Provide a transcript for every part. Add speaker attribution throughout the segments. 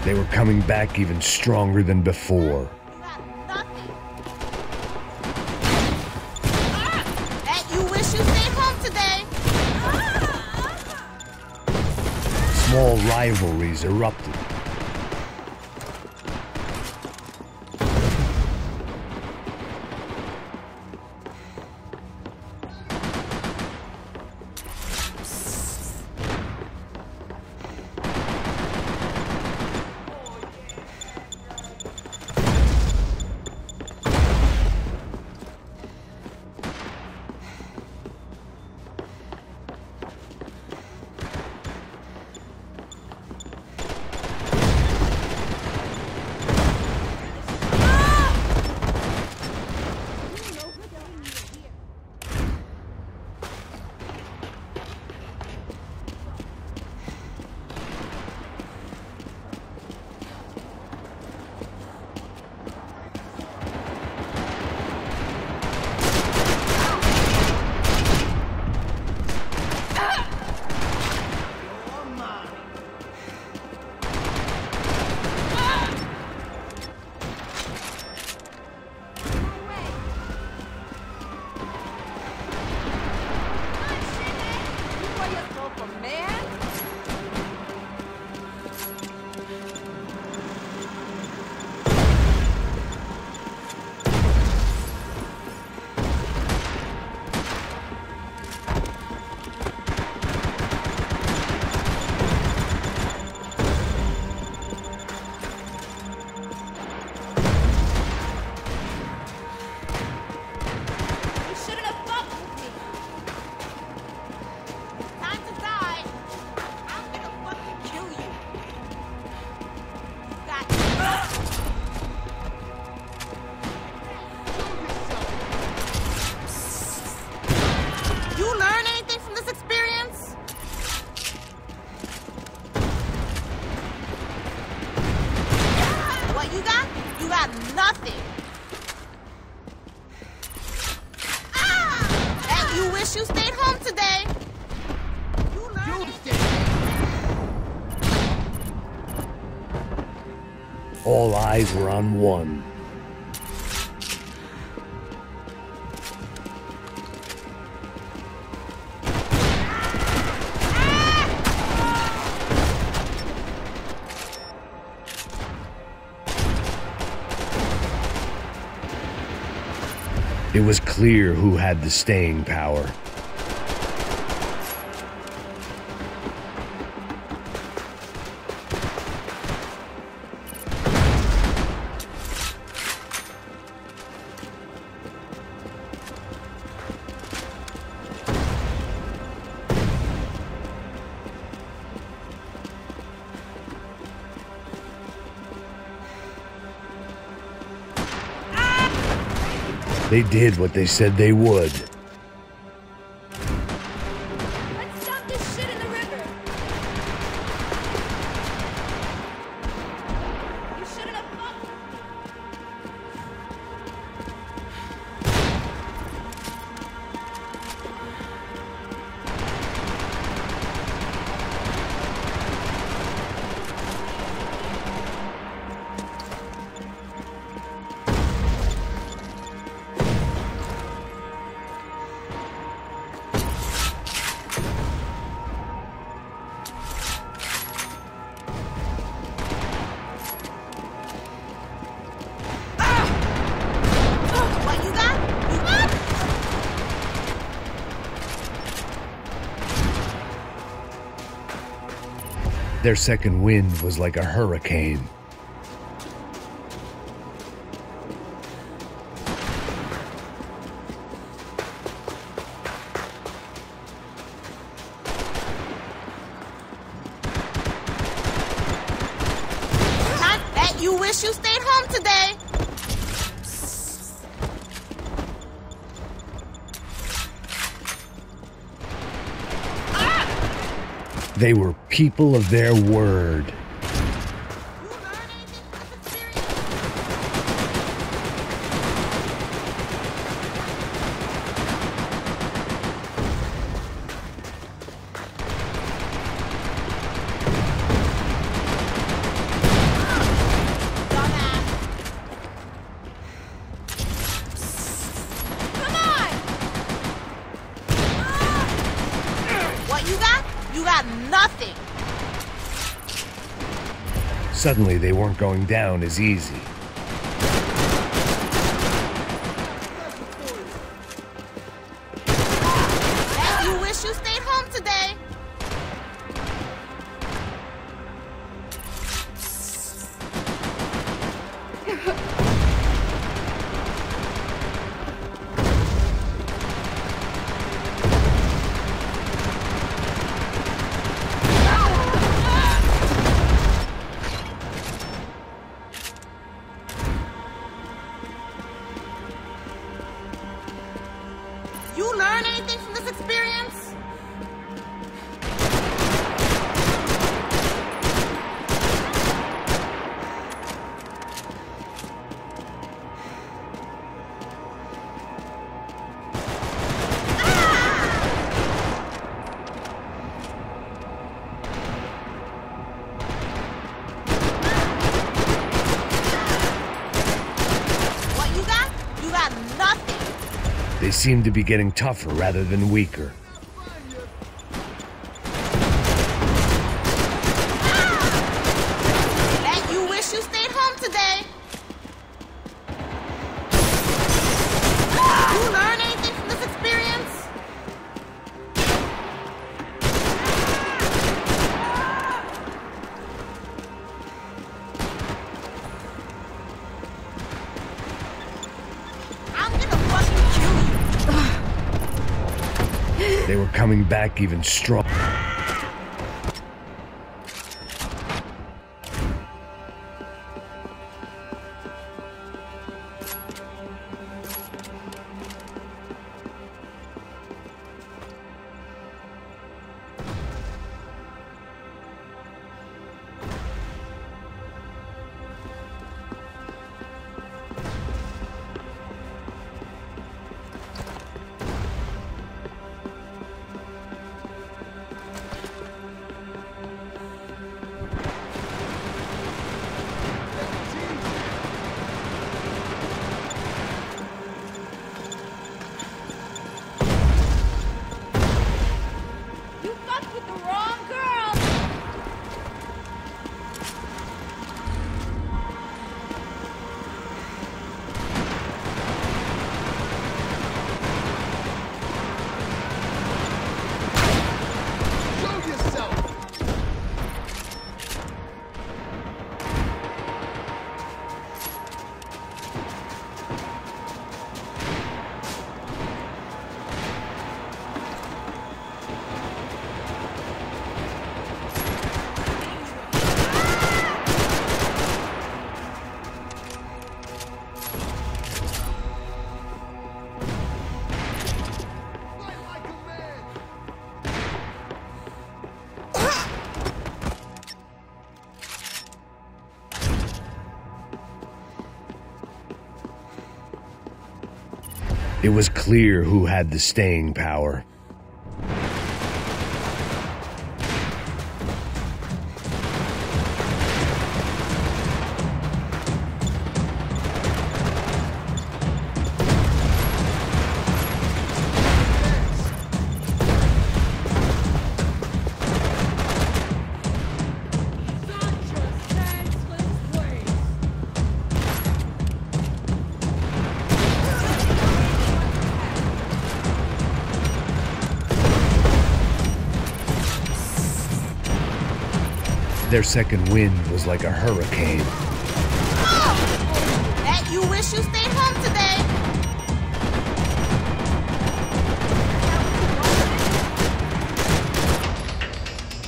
Speaker 1: They were coming back even stronger than before.
Speaker 2: You wish you stayed home today.
Speaker 1: Small rivalries erupted.
Speaker 2: You stayed home today.
Speaker 1: All eyes were on one. It was clear who had the staying power. They did what they said they would.
Speaker 2: Let's dump this shit in the river. You shouldn't have fucked.
Speaker 1: Their second wind was like a hurricane.
Speaker 2: You wish you stayed home today.
Speaker 1: They were people of their word. Suddenly, they weren't going down as easy.
Speaker 2: Bet you wish you stayed home today. You learn anything from this experience? What you got? You got nothing.
Speaker 1: They seemed to be getting tougher rather than weaker.
Speaker 2: Bet you wish you stayed home today. You learn anything from this experience? I'm gonna fucking kill you.
Speaker 1: They were coming back even stronger.
Speaker 2: You fucked with the wrong girl.
Speaker 3: Show yourself! Fight like a man!
Speaker 1: It was clear who had the staying power. Their second wind was like a hurricane.
Speaker 2: Bet you wish you stayed home today.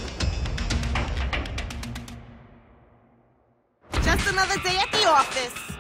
Speaker 2: Just another day at the office.